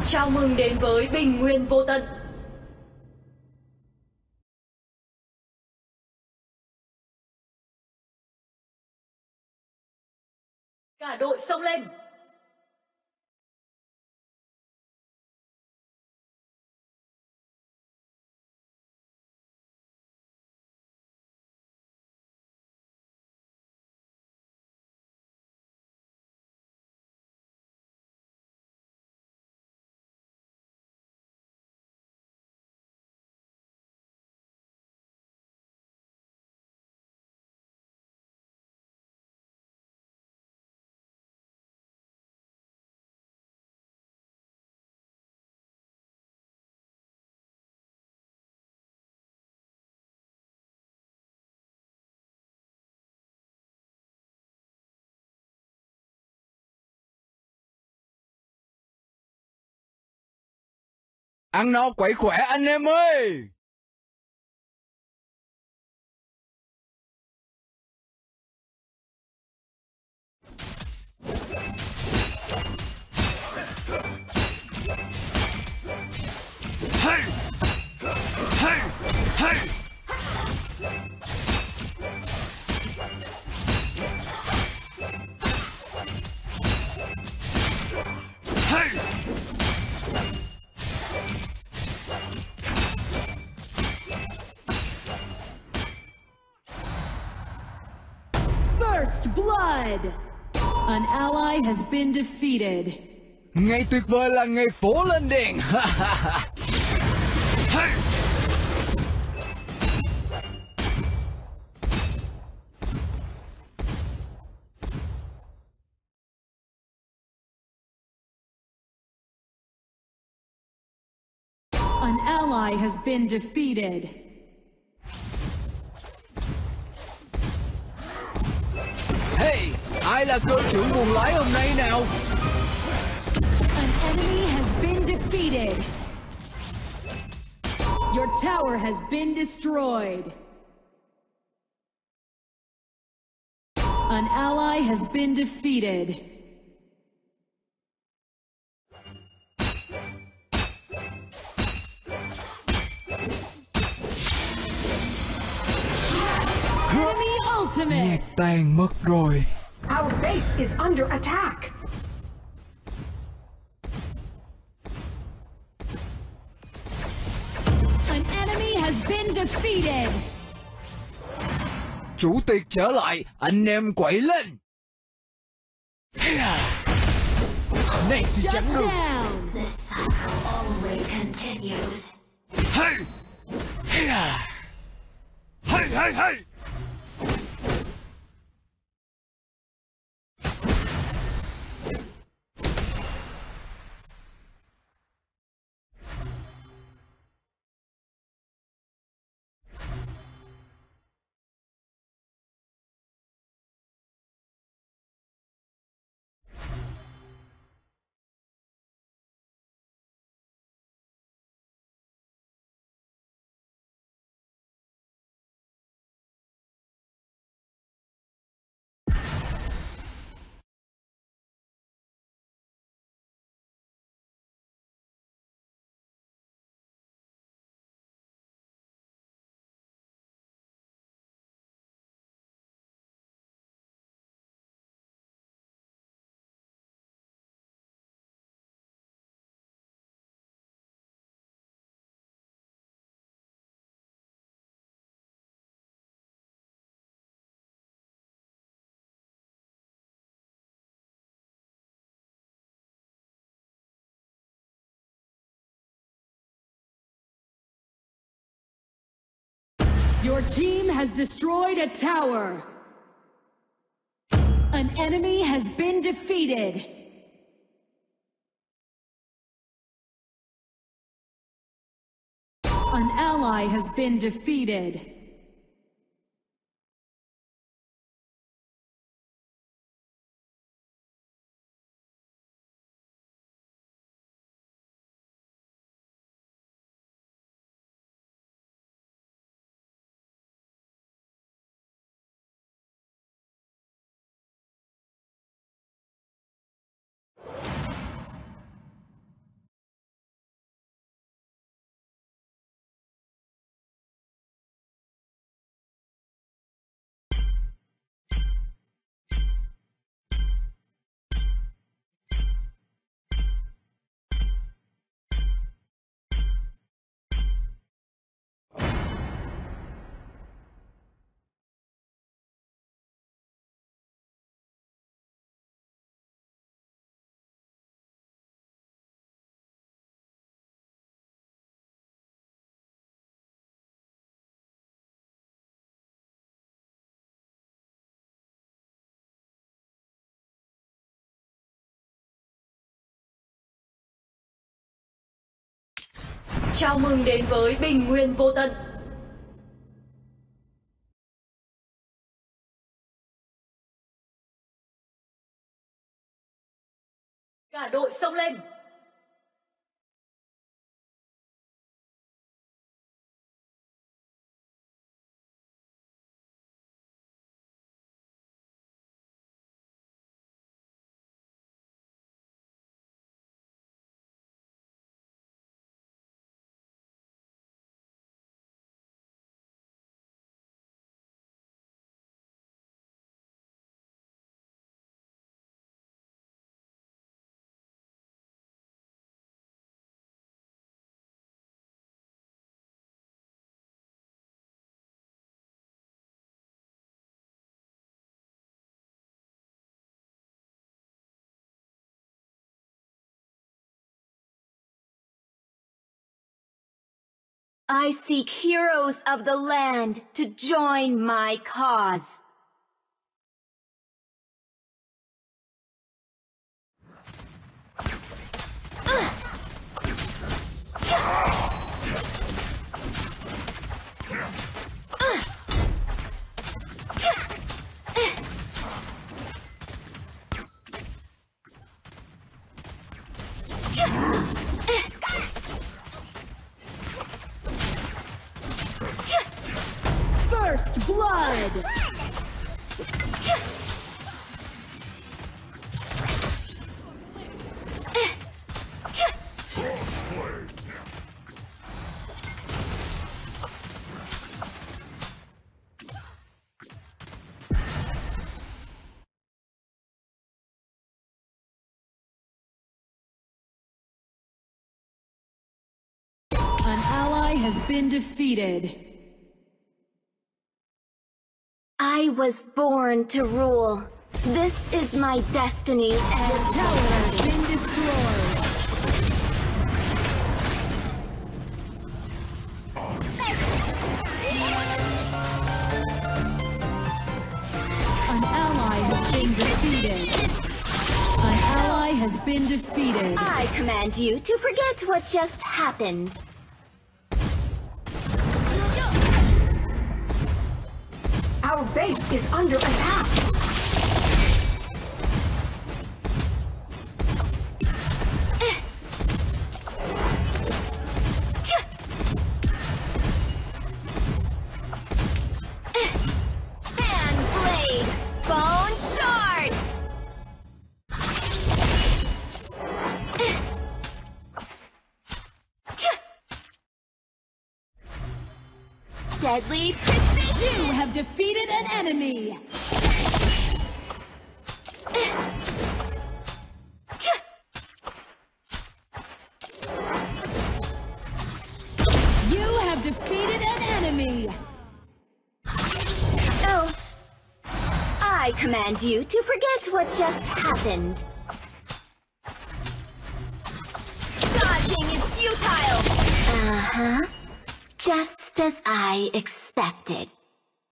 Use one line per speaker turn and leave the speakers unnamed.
Chào mừng đến với bình nguyên vô tận. Cả đội xông lên.
Ăn no quậy khỏe anh em ơi! Hey! Hey! Hey! Hey!
First blood! An ally has been defeated.
Ngày tuyệt vời là ngày phổ lên đèn. Hey!
An ally has been defeated.
Hey! Ai là cơ trưởng buồng lái hôm nay nào?
An enemy has been defeated. Your tower has been destroyed. An ally has been defeated. Enemy ultimate.
Nhạc tan mất rồi.
Our base is under attack.
An enemy has been defeated.
Chủ tiệc trở lại, anh em quậy lên. Này thì
Shut
chẳng được.
down.
The cycle always continues.
Hey! Hey, hey, hey!
Your team has destroyed a tower. An enemy has been defeated. An ally has been defeated.
Chào mừng đến với bình nguyên vô tận. Cả đội xông lên.
I seek heroes of the land to join my cause.
First blood! An ally has been defeated.
I was born to rule. This is my destiny.
The tower has been destroyed. An ally has been defeated. An ally has been defeated.
I command you to forget what just happened.
Our base is under attack.
Fan blade, bone shard. Deadly precision.
You have defeated an enemy. You have defeated an enemy.
Oh, I command you to forget what just happened. Dodging is futile. Uh-huh. Just as I expected.